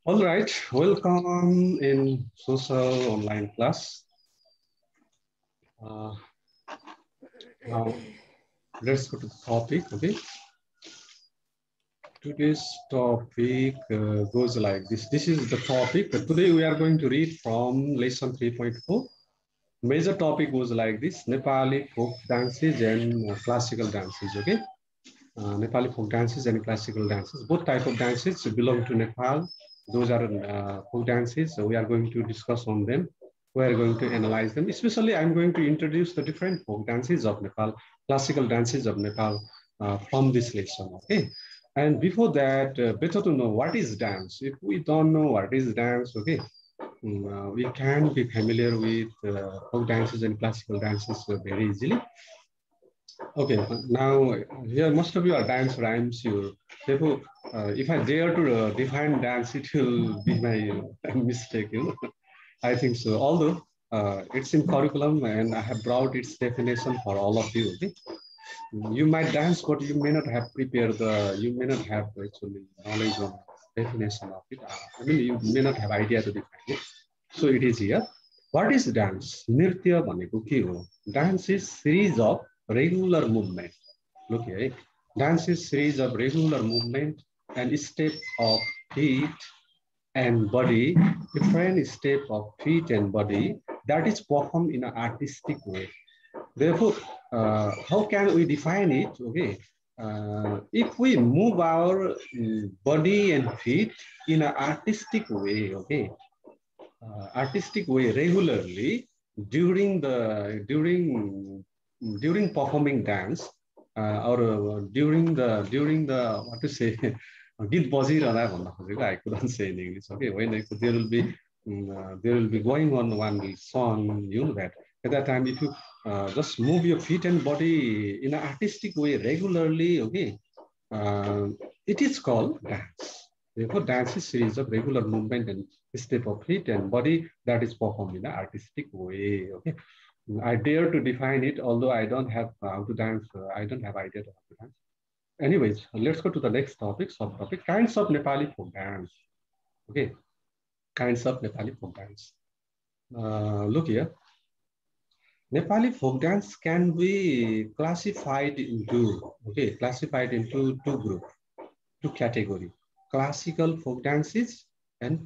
All right, welcome in social online class. Uh, Now let's go to the topic. Okay, today's topic goes like this. This is the topic. Today we are going to read from lesson 3.4. Major topic goes like this: Nepali folk dances and classical dances. Okay, Nepali folk dances and classical dances. Both type of dances belong to Nepal. Those are folk dances. So we are going to discuss on them. We are going to analyze them. Especially, I'm going to introduce the different folk dances of Nepal, classical dances of Nepal from this lesson. Okay. And before that, better to know what is dance. If we don't know what is dance, okay, we can be familiar with folk dances and classical dances very easily. Okay, now here most of you are dance rhymes. Therefore, if I dare to define dance, it will be my mistake. I think so. Although it's in curriculum and I have brought its definition for all of you. Okay? You might dance, but you may not have prepared you may not have actually knowledge on definition of it. I mean, you may not have idea to define it. So it is here. What is dance? Nritya भनेको के हो? Dance is series of regular movement. Look here. Dance is series of regular movement and step of feet and body, different step of feet and body that is performed in an artistic way. Therefore, how can we define it? Okay, if we move our body and feet in an artistic way, okay, artistic way regularly during performing dance or during the what to say गीत बजिरहँदा भन्न खोजेको I couldn't say in English. Okay, when there will be going on one song, you know that at that time if you just move your feet and body in an artistic way regularly, okay, uh, it is called dance. Therefore, dance is series of regular movement and step of feet and body that is performed in an artistic way. Okay, I dare to define it, although I don't have how to dance. I don't have idea of how to dance. Anyways, let's go to the next topic, subtopic, kinds of Nepali folk dance. Okay, kinds of Nepali folk dance. Look here. Nepali folk dance can be classified into two categories: classical folk dances and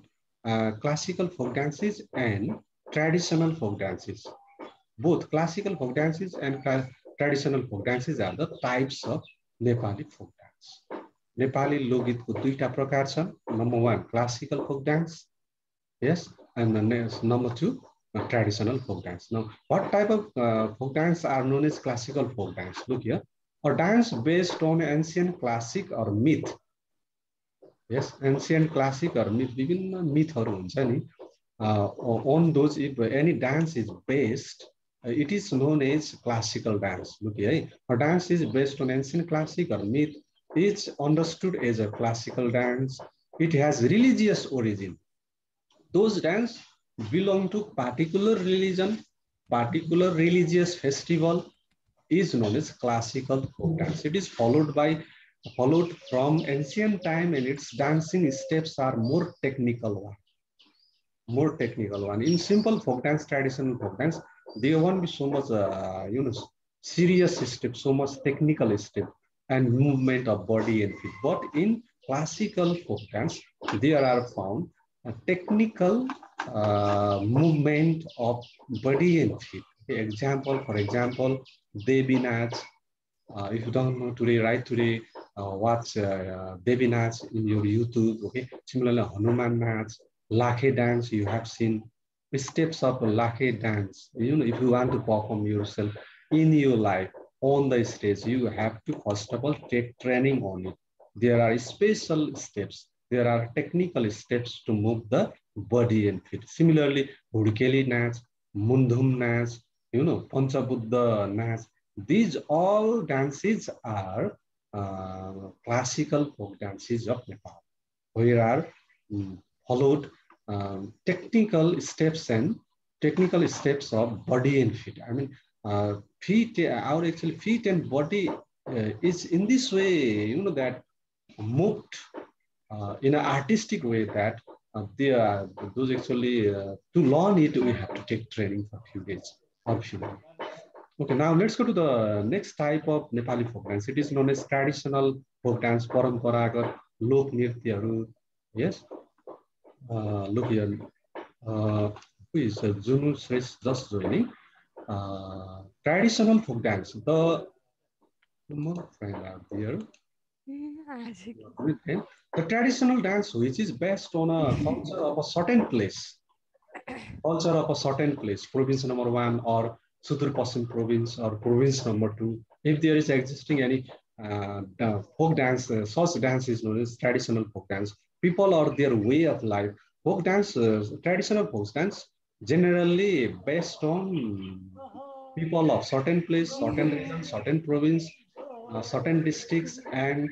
traditional folk dances. Both classical folk dances and traditional folk dances are the types of Nepali folk dance. Nepali लोकगीतको दुईटा प्रकार छ. Number one, classical folk dance. Yes, and the next, number two, traditional folk dance. Now, what type of folk dance are known as classical folk dance? Look here, a dance based on ancient classic or myth. Yes, ancient classic or myth. विभिन्न mythहरु हुन्छ नि. On those, if any dance is based, it is known as classical dance. Look here, a dance is based on ancient classic or myth. It's understood as a classical dance. It has religious origin. Those dance belong to particular religion, particular religious festival is known as classical folk dance. It is followed from ancient time, and its dancing steps are more technical one. In simple folk dance, traditional folk dance, there won't be so much, serious step, so much technical step and movement of body and feet. But in classical folk dance, there are found a technical movement of body and feet. Okay, for example, Devi. If you don't know today, right today, watch Devi in your YouTube. Okay, similarly, Hanuman Naach, Lakhe dance, you have seen steps of Lakhe dance. If you want to perform yourself in your life on the stage, you have to first of all take training on it. There are special steps. There are technical steps to move the body and feet. Similarly, Hudkeli Naach, Mundhum Naach, Panchabuddha Naach. These all dances are classical folk dances of Nepal, where are followed technical steps of body and feet. I mean, feet and body is in this way, that moved in an artistic way that those actually, to learn it, we have to take training for a few days or few months. Okay, now let's go to the next type of Nepali folk dance. It is known as traditional folk dance, paramparagat, lok nrityaharu. Yes, look here. Who is Junu says just joining. Traditional folk dance. The more friend out there. The traditional dance, which is based on a culture of a certain place, province number one or Sudur Pasim province or province number two. If there is existing any folk dance, such dance is known as traditional folk dance. People or their way of life. Folk dance, traditional folk dance, generally based on people of certain place, certain region, certain province, certain districts, and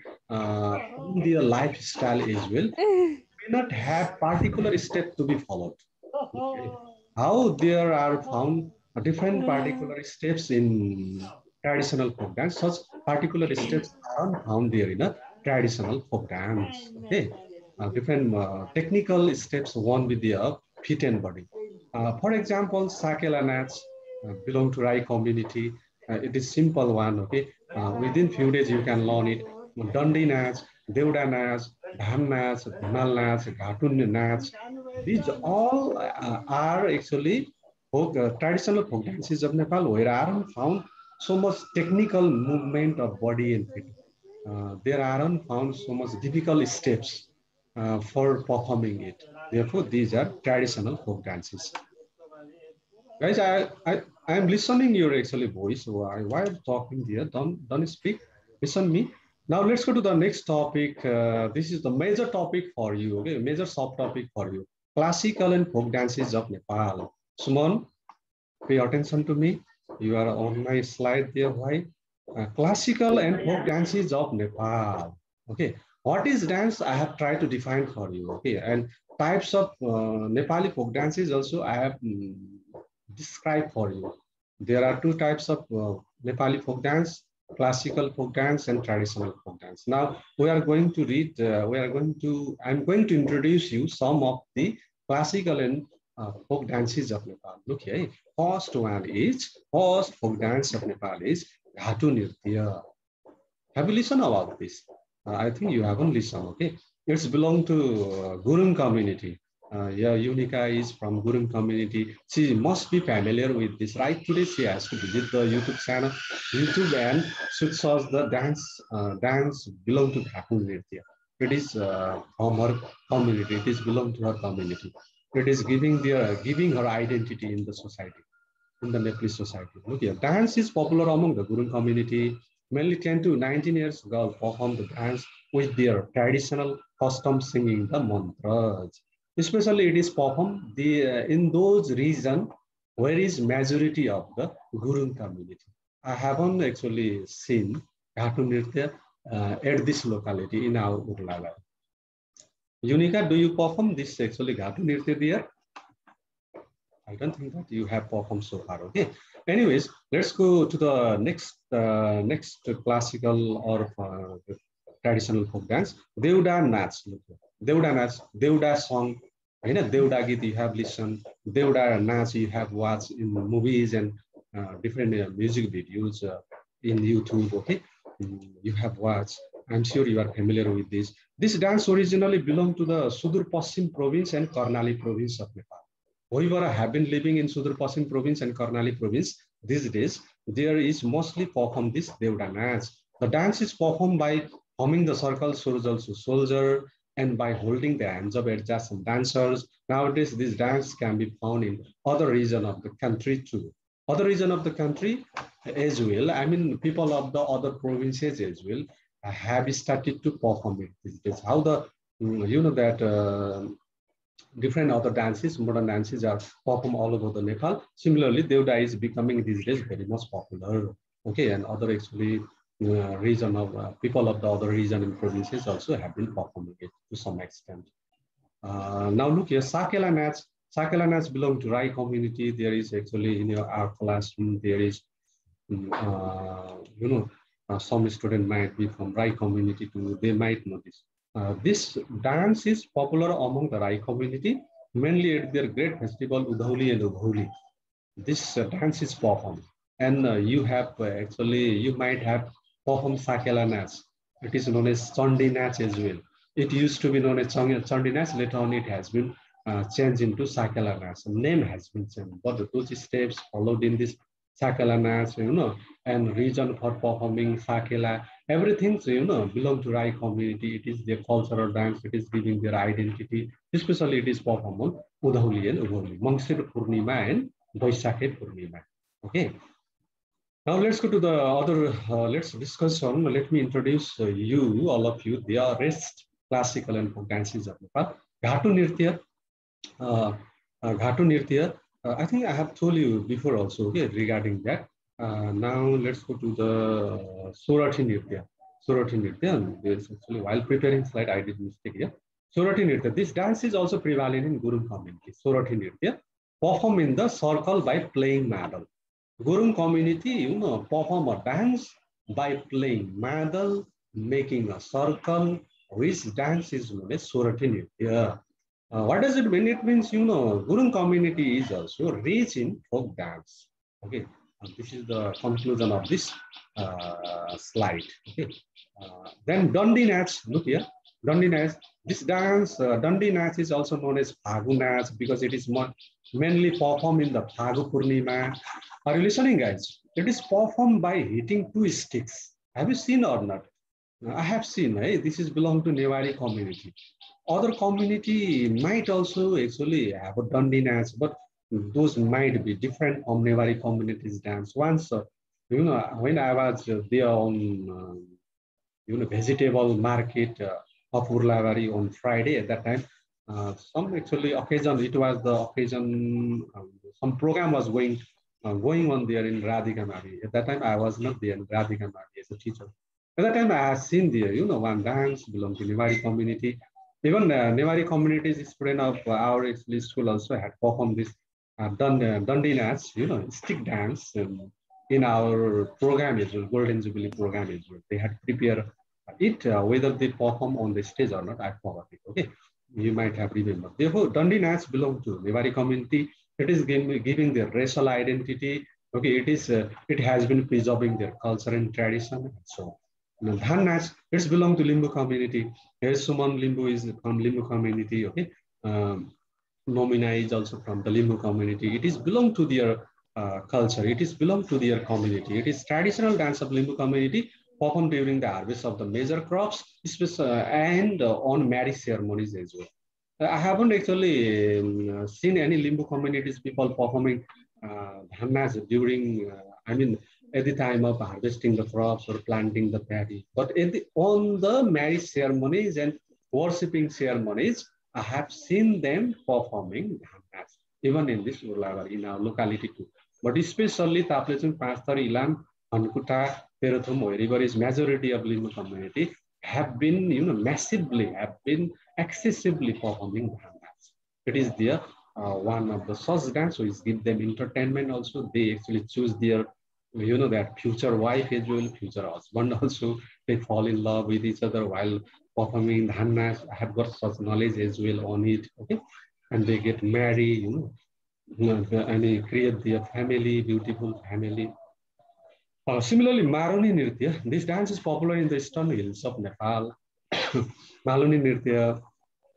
their lifestyle as well. May not have particular step to be followed. Okay. How there are found different particular steps in traditional folk dance, such particular steps are found there in a traditional folk dance. Okay. Different technical steps one with the feet and body. For example, Sakela Nats belong to Rai community. It is simple one. Okay. Within few days you can learn it. Dandi Nats, Deuda Nats, Dham Nats, Dhimal Nats, Ghatu Nats. These all are actually traditional folk dances of Nepal, where aren't found so much technical movement of body and feet. There aren't found so much difficult steps for performing it. Therefore, these are traditional folk dances. Guys, I am listening your actually voice. So why I'm talking here? Don't speak. Listen me. Now let's go to the next topic. This is the major topic for you. Okay, major subtopic for you. Classical and folk dances of Nepal. Suman, pay attention to me. You are on my slide there. Why? Classical and folk dances of Nepal. Okay, what is dance? I have tried to define for you. Okay, and types of Nepali folk dances also I have described for you. There are two types of Nepali folk dance: classical folk dance and traditional folk dance. Now we are going to read. I'm going to introduce you some of the classical and folk dances of Nepal. Look here. First folk dance of Nepal is Ghatu Nritya. Have you listened about this? I think you haven't listened, okay? It's belong to Gurung community. Yeah, Unica is from Gurung community. She must be familiar with this. Right today, she has to visit the YouTube channel, YouTube, and should search the dance belong to Ghatu Nritya. It is from her community. It is belong to her community. It is giving her identity in the society, in the Nepalese society. Look here, dance is popular among the Gurung community. Mainly 10 to 19 years girls perform the dance with their traditional custom singing the mantras. Especially it is performed in those regions where is majority of the Gurung community. I haven't actually seen Ghatu Nritya at this locality in our Urlala. Unica, do you perform this actually Ghatu Nritya there? I don't think that you have performed so far. Okay. Anyways, let's go to the next classical or traditional folk dance. Deuda Nats. Deuda Nats. Deuda song. You know, Deuda Git you have listened. Deuda Nats you have watched in movies and different music videos in YouTube. Okay. You have watched. I'm sure you are familiar with this. This dance originally belonged to the Sudur Pasim province and Karnali province of Nepal. Whoever have been living in Sudur Pasim province and Karnali province these days, there is mostly performed this Deuda dance. The dance is performed by forming the circle soldier to soldier and by holding the hands of adjacent dancers. Nowadays, this dance can be found in other region of the country too. Other region of the country as well. I mean, people of the other provinces as well have started to perform it these days. How the, you know that different other dances, modern dances are performed all over the Nepal. Similarly, Deuda is becoming these days very much popular. Okay, and other actually region of people of the other region and provinces also have been performing it to some extent. Now look here, Sakela Nats. Sakela Nats belong to Rai community. There is actually in your art classroom, there is, some student might be from Rai community too. They might know this. This dance is popular among the Rai community, mainly at their great festival Udhauli and Ubhauli. This dance is performed, and you might have performed Sakela Naচ. It is known as Chandi Nac as well. It used to be known as Chandi Nac. Later on, it has been changed into Sakela Nac. The name has been changed, but the two steps followed in this Sakela Nac, and region for performing Sakela, everything, belong to Rai community. It is their cultural dance. It is giving their identity. Especially, it is performed on Udhauli and Ubhauli, Mangsir Purnima and Vaisakhe Purnima. Okay. Now let's go to the other. Let's discuss on. Let me introduce all of you, the rest classical and folk dances of Nepal. Ghatu Nritya. Uh, Ghatu Nritya. I think I have told you before also, okay, regarding that. Now let's go to the Sorathi Nritya. Sorathi Nritya. There's actually, while preparing slide, I did mistake here. Sorathi Nritya. This dance is also prevalent in Gurung community. Sorathi Nritya perform in the circle by playing madal. Gurung community, perform a dance by playing madal, making a circle, which dance is known as Sorathi Nritya. What does it mean? It means, Gurung community is also rich in folk dance. Okay, this is the conclusion of this slide. Okay, then Dandi Nac, look here, Dandi Nac. This dance, Dandi Nac is also known as Phagu Nac because it is mainly performed in the Phagu Purnima. Are you listening, guys? It is performed by hitting two sticks. Have you seen or not? I have seen. This is belong to Newari community. Other community might also actually have a Dandi dance, but those might be different from Newari community's dance. Once, when I was there on, vegetable market of Urlavari on Friday at that time, some actually occasion, it was the occasion, some program was going on there in Radhika Mari. At that time, I was not there in Radhika Mari as a teacher. At that time, I have seen there, one dance belonging to Newari community. Even Newari communities student of our actually school also had performed this Dandi dance, stick dance in our program as well, Golden Jubilee program as well. They had prepared it, whether they perform on the stage or not, I forgot it. Okay, you might have remembered. Therefore, Dandi dance belong to Newari community. It is giving their racial identity. Okay, it has been preserving their culture and tradition and so on. Dhan Nac, it's belong to Limbu community. Here Suman Limbu is from Limbu community. Okay, Nomina is also from the Limbu community. It is belong to their culture. It is belong to their community. It is traditional dance of Limbu community performed during the harvest of the major crops, and on marriage ceremonies as well. I haven't actually seen any Limbu communities people performing dhannas during, at the time of harvesting the crops or planting the paddy. But on the marriage ceremonies and worshipping ceremonies, I have seen them performing dhannas, even in this Urlavar, in our locality too. But especially Taplechung, Pastor, Ilam, Hankuta, Perothum, wherever is majority of Limbu community have been, have been excessively performing dance. It is their one of the such dance which give them entertainment also. They actually choose their, their future wife as well, future husband also. They fall in love with each other while performing dhannas. I have got such knowledge as well on it. Okay, and they get married, and they create their family, beautiful family. Similarly, Maroni Nritya, this dance is popular in the eastern hills of Nepal. Maroni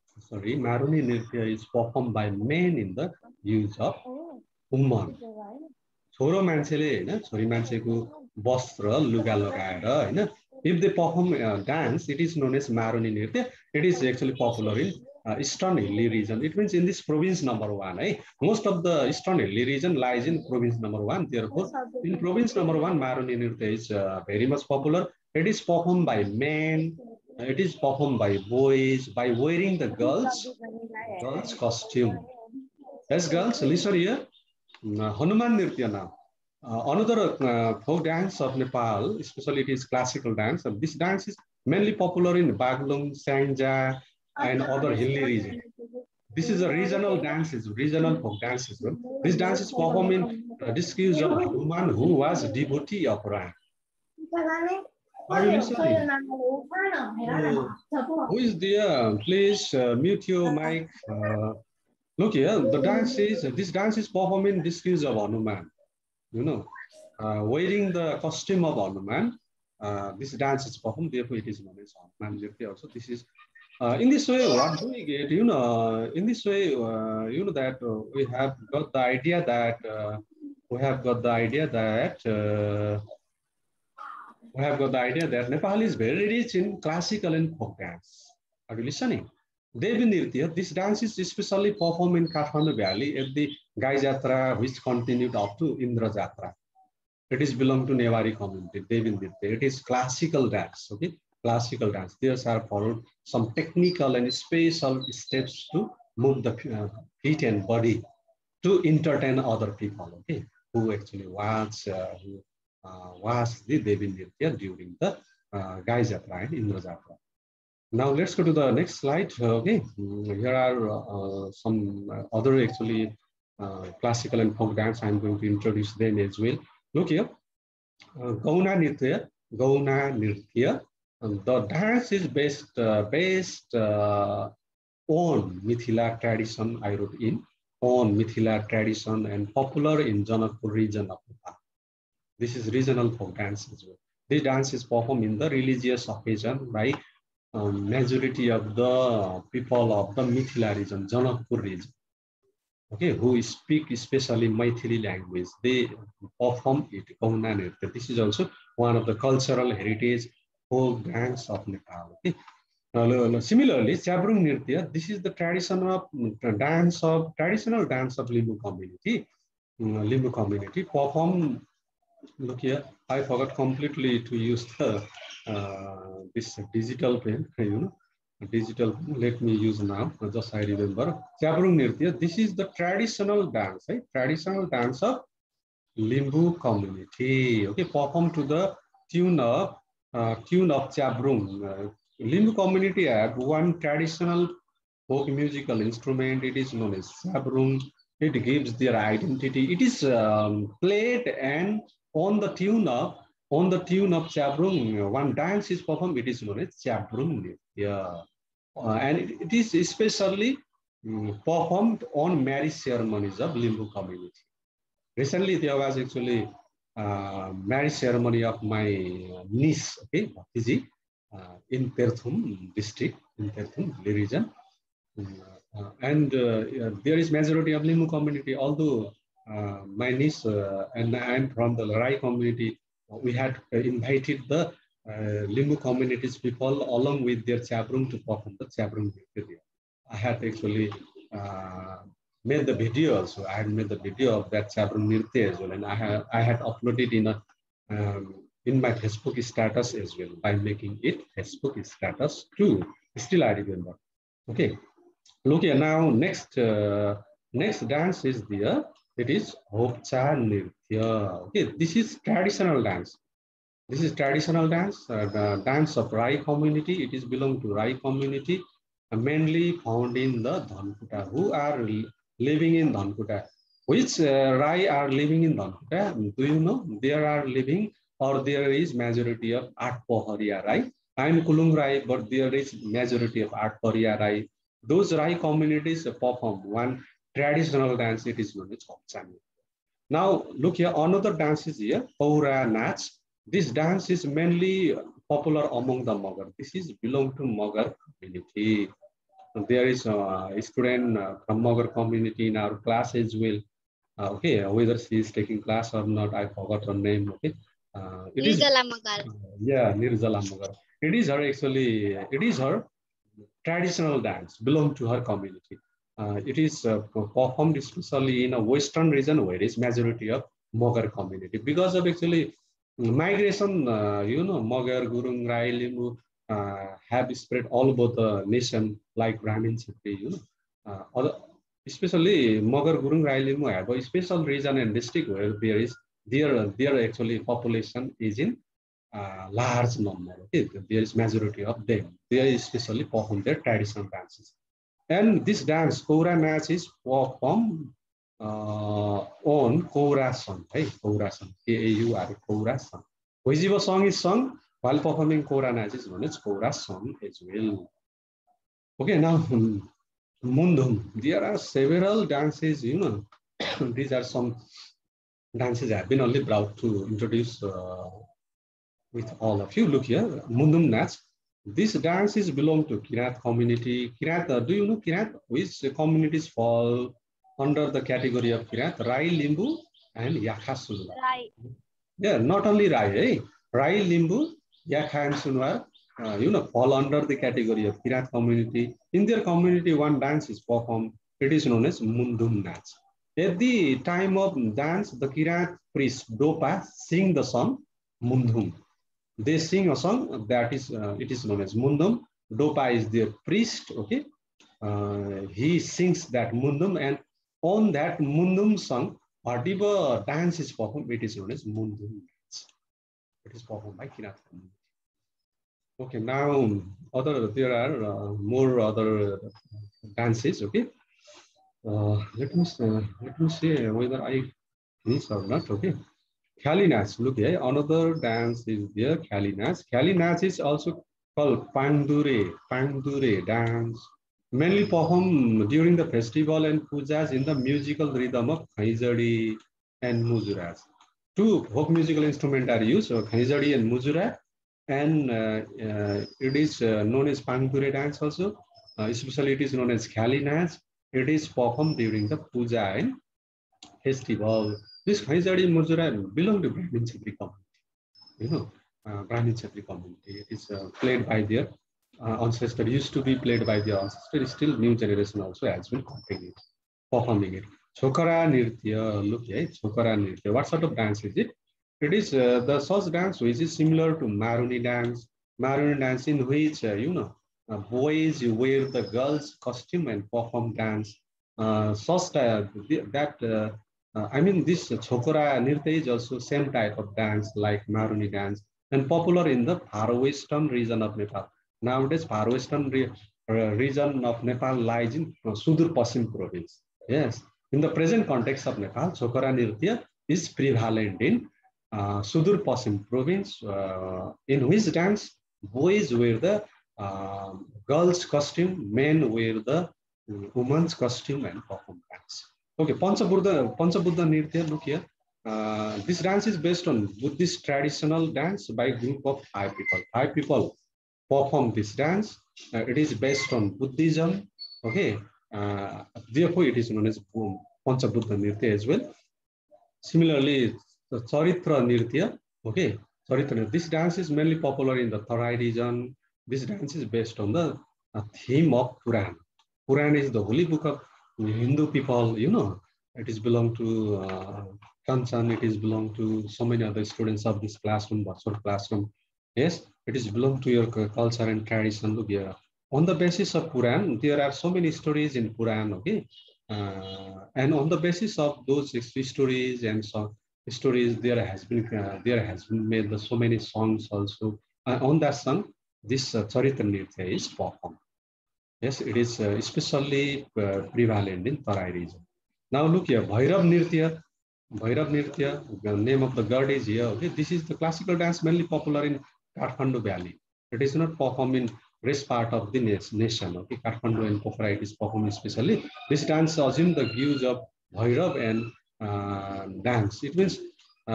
Nritya is performed by men in the use of umman. छोरो मान्छेले हैन छोरी मान्छेको वस्त्र लुगा लगाएर हैन, if they perform dance, it is known as Maroni Nritya. It is actually popular in eastern hilly region. It means in this province number 1, most of the eastern hilly region lies in province number 1. Therefore, in province number 1, Maroni Nritya is very much popular. It is performed by men. It is performed by boys by wearing the girls costume. Yes, girls, listen here. Hanuman Nritya now. Another folk dance of Nepal, especially it is classical dance. This dance is mainly popular in Baglung, Sangja, and other hilly regions. This is a regional dance, regional folk dance as well. This dance is performed in discourse of Hanuman, who was a devotee of Ram. Are you listening? Who is there? Please mute your mic. Look here, the dance is, this dance is performed in disguise of Hanuman, you know, wearing the costume of Hanuman. This dance is performed, therefore it is known as Hanuman Nritya also. This is, in this way, what do we get? You know, in this way, you know that we have got the idea that, Nepal is very rich in classical and folk dance. Are you listening? Devi Nritya, this dance is especially performed in Kathmandu Valley at the Gai Jatra, which continued up to Indra Jatra. It is belong to Newari community, Devi Nritya. It is classical dance, okay? Classical dance. There are followed some technical and special steps to move the feet and body to entertain other people, okay? Who actually watch the Devi Nritya during the Gai Jatra and Indra Jatra. Now let's go to the next slide. Okay, here are some other actually classical and folk dance. I'm going to introduce them as well. Look here, Gauna Nritya. The dance is based on Mithila tradition. I wrote in on Mithila tradition and popular in Janakpur region of Nepal. This is regional folk dance as well. This dance is performed in the religious occasion by majority of the people of the Mithila region, Janakpur region, okay, who speak especially Maithili language. They perform it, Gauna Nritya. This is also one of the cultural heritage folk dance of Nepal. Okay. Similarly, Chabrung Nritya, this is the traditional dance of Limbu community. Limbu community perform. Look here, I forgot completely to use the this digital pen, you know, digital pen. Let me use now, just I remember. Chabrung Nritya, this is the traditional dance, right? Traditional dance of Limbu community, okay, performed to the tune of Chabrung. Limbu community have one traditional folk musical instrument. It is known as Chabrung. It gives their identity. It is played and on the tune of Chabrung, one dance is performed. It is known as Chabrung. Yeah, and it is especially performed on marriage ceremonies of Limbu community. Recently, there was actually marriage ceremony of my niece, okay, Bhaktiji, in Perthum district, in Perthum region. There is majority of Limbu community, although my niece and I'm from the Rai community, we had invited the Limbu communities people along with their chabrung to perform the chabrung video. I had actually made the video also. I had made the video of that chabrung nirtya as well, and I had uploaded in my Facebook status as well by making it Facebook status too. Still, I remember. Okay. Look here now. Next dance is there. It is Hopcha Nritya. Okay, this is traditional dance. This is traditional dance, the dance of Rai community. It is belong to Rai community, mainly found in the Dhankuta. Who are living in Dhankuta? Which Rai are living in Dhankuta? Do you know? There are living, or there is majority of Atpahariya Rai. I am Kulung Rai, but there is majority of Atpahariya Rai. Those Rai communities perform one traditional dance. It is known as Hopcha. Now look here, another dance is here, Paura Nach. This dance is mainly popular among the Magar. This is belong to Magar community. There is a student from Magar community in our class as well. Okay, whether she is taking class or not, I forgot her name. Okay, it is yeah, Nirjala Magar. It is her actually. It is her traditional dance belong to her community. It is performed especially in a western region where is majority of Magar community because of actually migration. You know, Magar, Gurung, Rai, Limbu have spread all over the nation like Brahmin Chitri. You know, especially Magar, Gurung, Rai, Limbu have a special region and district where there is their actually population is in large number. Okay? There is majority of them. They especially perform their traditional dances. And this dance, Kaura Nach, is performed on Kaura song. Hey, Kaura song. Kaura song. Whichever song is sung while performing Kora dance is known as Kora song as well. Okay, now Mundum. There are several dances, you know. These are some dances I have been only brought to introduce with all of you. Look here, Mundum Nats. This dance is belong to Kirat community. Kirat, do you know Kirat? Which communities fall under the category of Kirat? Rai, Limbu, and Yakha Sunwar. Right. Yeah, not only Rai, eh? Rai, Limbu, Yakha, and Sunwar, fall under the category of Kirat community. In their community, one dance is performed. It is known as Mundum Nats. At the time of dance, the Kirat priest Dopa sing the song Mundum. They sing a song that is it is known as Mundum. Dopa is their priest. Okay, he sings that Mundum, and on that Mundum song, whatever dance is performed, it is known as Mundum dance. It is performed by Kirat community. Okay, now there are more other dances. Okay, let me see whether I finish or not. Okay. Khali Naच, look here, another dance is there, Khali Naच. Khali Naच is also called Pangdure dance, mainly performed during the festival and pujas in the musical rhythm of Khaizadi and Mujuras. Two folk musical instruments are used, so Khaizadi and Mujura, and it is known as Pangdure dance also. Especially it is known as Khali Nac. It is performed during the puja and festival. This Khaizadi Mujura belong to Brahmin Chetri community. You know, Brahmin Chetri community. It is played by their ancestor. Used to be played by their ancestor. Still, new generation also has been continuing performing it. Chokara Nritya. Look, yeah, Chokara Nritya. What sort of dance is it? It is the such dance which is similar to Maruni dance. Maruni dance in which boys wear the girls' costume and perform dance. Such I mean, this Chokora Nirtya is also same type of dance like Maruni dance and popular in the far western region of Nepal. Nowadays, far western region of Nepal lies in Sudur Pasim province. Yes, in the present context of Nepal, Chokora Nirtya is prevalent in Sudur Pasim province, in which dance boys wear the girls' costume, men wear the woman's costume and perform dance. Okay, Panchabuddha Nritya, look here. This dance is based on Buddhist traditional dance by a group of 5 people. 5 people perform this dance. It is based on Buddhism. Okay, therefore it is known as Panchabuddha Nritya as well. Similarly, the Charitra Nritya. Okay, Charitra Nritya. This dance is mainly popular in the Tarai region. This dance is based on the theme of Puran. Puran is the holy book of Hindu people, it is belong to Kanchan, it is belong to so many other students of this classroom, Baksar classroom. Yes, it is belong to your culture and tradition. Look here. On the basis of Puran, there are so many stories in Puran, okay? And on the basis of those stories and so stories, there has been made so many songs also. On that song, this Charitra Nritya is performed. Yes, it is especially prevalent in Tarai region. Now look here, Bhairav Nritya. Bhairav Nritya, the name of the god is here. Okay, this is the classical dance mainly popular in Kathmandu Valley. It is not performed in rest part of the nation. Okay, Kathmandu and Pokhara it is performed especially. This dance assumes the hues of Bhairav and dance. It means,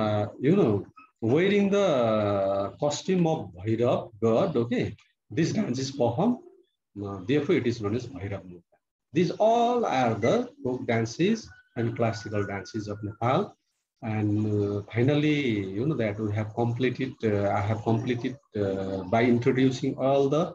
wearing the costume of Bhairav god. Okay, this dance is performed. Therefore, it is known as Bhairav Nritya. These all are the folk dances and classical dances of Nepal. And finally, that we have completed, I have completed by introducing all the,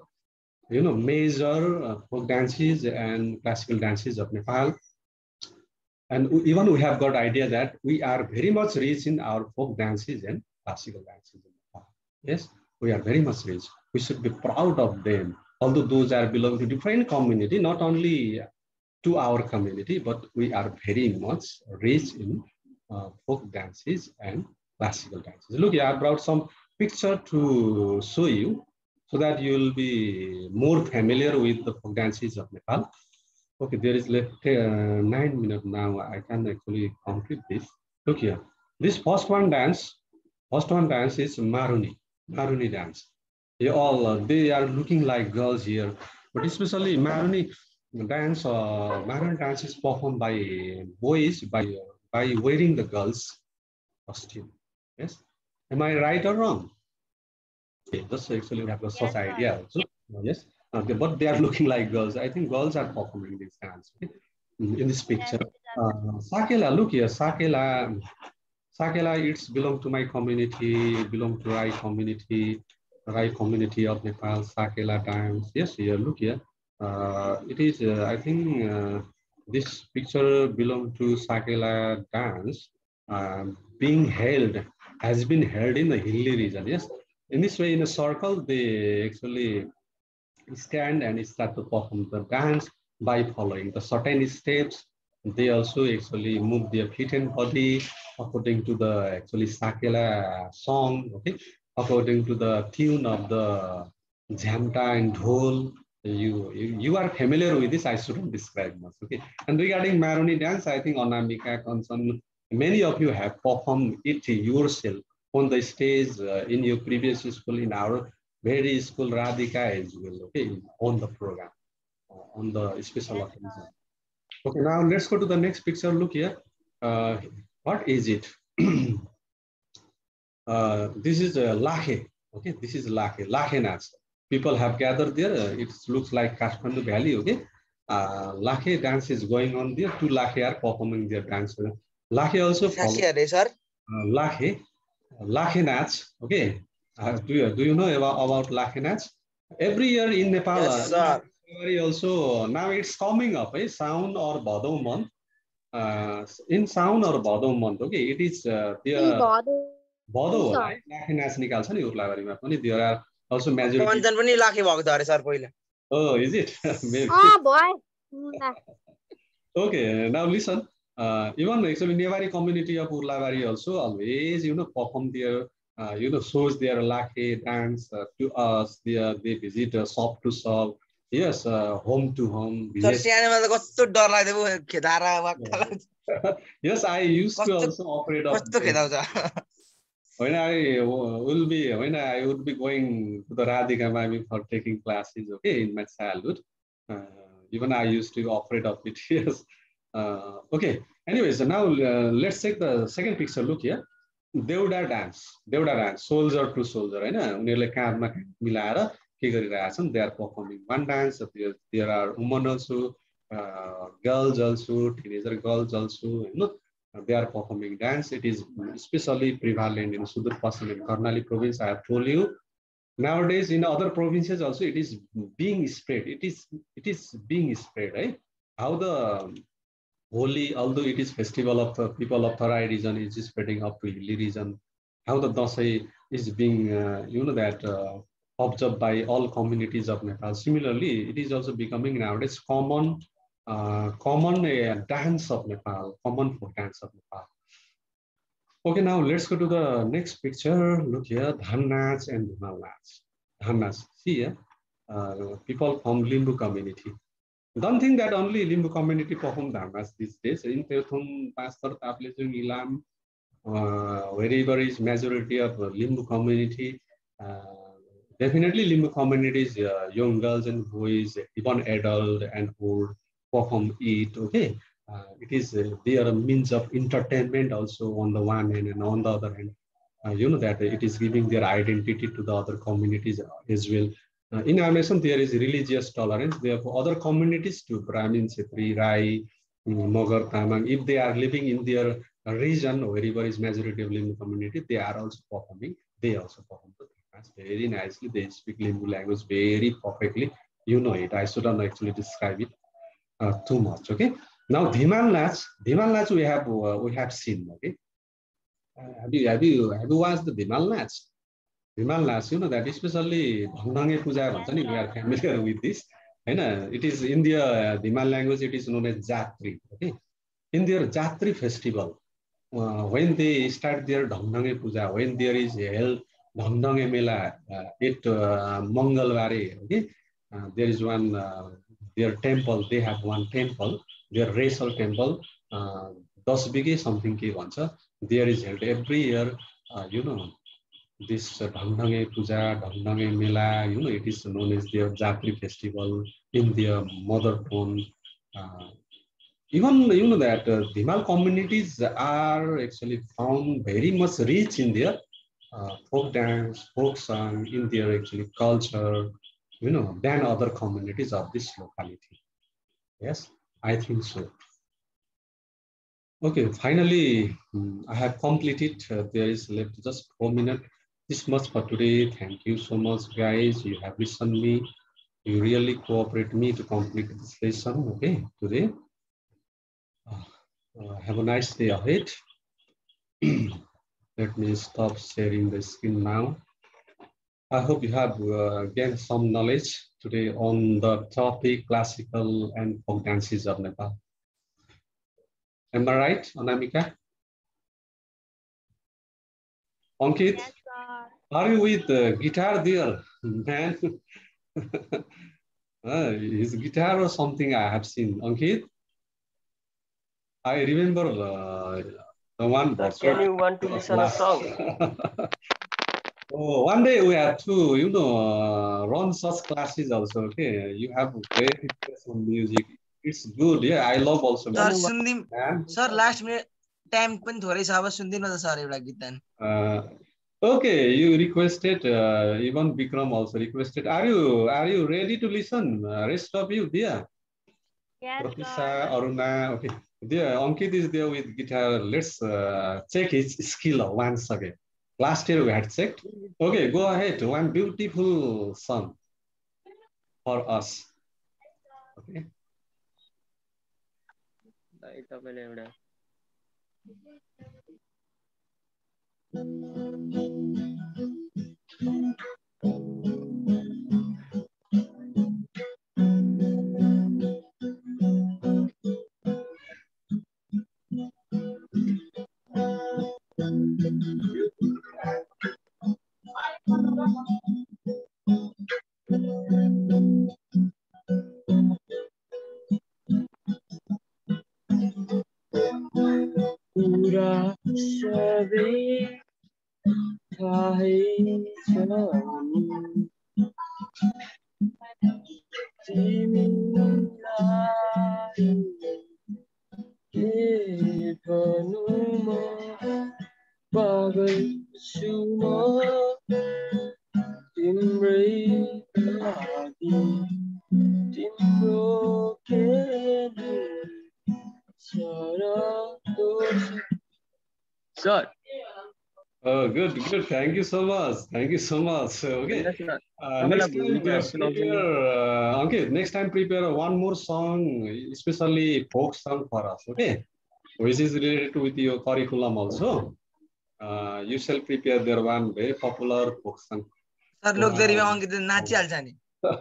major folk dances and classical dances of Nepal. And even we have got idea that we are very much rich in our folk dances and classical dances in Nepal. Yes, we are very much rich. We should be proud of them. Although those are belong to different community, not only to our community, but we are very much rich in folk dances and classical dances. Look, I brought some picture to show you so that you will be more familiar with the folk dances of Nepal. Okay, there is left 9 minutes now. I can actually complete this. Look here. This first one dance is Maruni. Maruni dance. They all they are looking like girls here, but especially Maruni dance. Maruni dance is performed by boys by wearing the girls' costume. Yes, am I right or wrong? Okay, just actually we have a such Yes, sir. idea also. Yes, but they are looking like girls. I think girls are performing this dance. Okay? In this Yes, picture. it is also. Sakela, look here, Sakela. Sakela, it's belong to my community, belong to Rai community of Nepal, Sakela dance. Yes, here, look here. It is, I think, this picture belong to Sakela dance, being held, has been held in the hilly region. Yes, in this way, in a circle, they actually stand and start to perform the dance by following the certain steps. They also actually move their feet and body according to the actually Sakela song, okay, according to the tune of the Jhamta and Dhol. You are familiar with this, I shouldn't describe much, okay. And regarding Maroni dance, I think Anamika, Kansan, many of you have performed it yourself on the stage in your previous school, in our very school Radhika as well, okay, on the program, on the special Yes, occasion. sir. Okay, now let's go to the next picture. Look here. Uh, what is it? This is Lahe. Okay, this is Lahe. Lahe Naच. People have gathered there. It looks like Kathmandu Valley. Okay, Lahe dance is going on there. Two Lahe are performing their dance. Lahe also follow Sir. Lahe. Lahe Naच. Okay, do you know about Lahe Naच? Every year in Nepal, Yes, sir. February also, now it's coming up, Sound or Bhadau month. In Sound or Bhadau month, okay, it is there. Bhadau होला है लाखे नाच निकाल्छ नि उर्लाबारीमा पनि there are also majority. पञ्चन पनि लाखे भएको छ अरे सर पहिला. Oh, is it? Maybe. Okay, now listen. Even actually Nevari community of Urlavari also always, perform their, shows their lache dance to us. They visit shop to shop. Yes, home to home. Sir Village. सानोमा त कस्तो डर लाग्थ्यो खेदारा वाक्का लाग्छ. Yes, I used to also operate of. कस्तो खेदाउँछ. When I would be going to the Radhika Mami for taking classes, okay, in my childhood, even I used to operate of it. Yes. Okay. Anyways, so now let's take the second picture. Look here. Deuda dance, soldier to soldier, right? उनीहरूले काँधमा मिलाएर के गरिरहेछन्? They are performing one dance. There are women also, girls also, teenager girls also, they are performing dance. It is especially prevalent in Sudur Pasim and Karnali province. I have told you. Nowadays, in other provinces also, it is being spread. It is being spread, right? How the Holi, although it is festival of the people of Tarai region, is spreading up to hilly region. How the Dasai is being, that observed by all communities of Nepal. Similarly, it is also becoming nowadays common dance of Nepal, common folk dance of Nepal. Okay, now let's go to the next picture. Look here, Dhannas and Dhimalnas. Dhannas, see here, people from Limbu community. Don't think that only Limbu community perform Dhannas these days. In Teothum, Pastor Taplejung, Ilam, wherever is majority of Limbu community, definitely Limbu communities, young girls and boys, even adult and old, perform it, okay? It is their means of entertainment also on the one hand, and on the other hand, that it is giving their identity to the other communities as well. In our nation, there is religious tolerance. Therefore, other communities too, Brahmin, Chhetri, Rai, Mogar, Tamang, if they are living in their region, wherever is majority of Limbu community, they are also performing. They also perform the dance very nicely. They speak Limbu language very perfectly. You know it. I shouldn't actually describe it too much. Okay. Now Dhiman Natch we have seen. Okay. Have you watched the Dhiman Natch? Dhiman Natch, that especially Bhangnange Puja, Yes, we sir. are familiar with this. And it is in the Dhiman language. It is known as Jatri. Okay. In their Jatri festival, when they start their Dhamnange Puja, when there is held Dhamnange Mela at Mangalwari, okay, there is one, their temple, they have one temple, their racial temple, Das Bigi something ki vancha, there is held every year, this Dangdange Puja, Dangdange Mela, it is known as their Jakri festival in their mother tongue. Even that Dhimal communities are actually found very much rich in their folk dance, folk song, in their actually culture, than other communities of this locality. Yes, I think so. Okay, finally, I have completed. There is left just 4 minutes. This much for today. Thank you so much, guys. You have listened me. You really cooperate me to complete this lesson. Okay, today. Have a nice day ahead. Let me stop sharing the screen now. I hope you have gained some knowledge today on the topic classical and folk dances of Nepal. Am I right, Anamika? Ankit, Yes, sir. are you with the guitar there, man? His guitar or something I have seen. Ankit, I remember the one Sir, can you want to listen a last. song? Oh, one day we have to, run such classes also. Okay, you have great interest on music. It's good. Yeah, I love also sir music. सुनिदिम Man. Sir last minute time पनि थोरै छ अब सुनिदिनु न त sir एउटा गीत दान Okay, you requested. Even Bikram also requested. Are you ready to listen? Rest of you, dear. Yes, Pratisha, sir. Aruna. Okay, dear Ankit is there with guitar. Let's check his skill once again. Last year we had checked. Okay, go ahead. One beautiful song for us. Okay. Pura sabe thai chani timilai ke bhanu ma pagal chu ma timrai लागि तिम्रो के Sir. Oh, good. Thank you so much. Okay. Next time, okay. Next time, prepare one more song, especially folk song for us. Okay, which is related with your curriculum also. You shall prepare there one very popular folk song. Sir लोकदेरीमा अङ्कित नाचिहाल्छ नि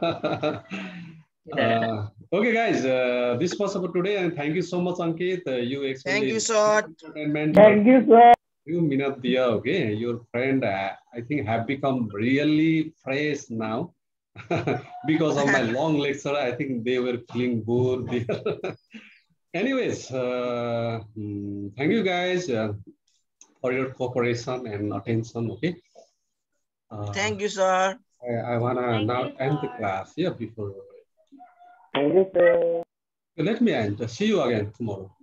Okay, guys. This was for today, and thank you so much, Ankit. You actually. Thank you sir Thank you, sir. You Minat Dia, okay, your friend, I think have become really fresh now because of my long lecture. I think they were feeling bored there. Anyways, thank you guys for your cooperation and attention. Okay. Thank you sir I wanna now end the class. Yeah, before. Thank you, sir. Let me end. See you again tomorrow.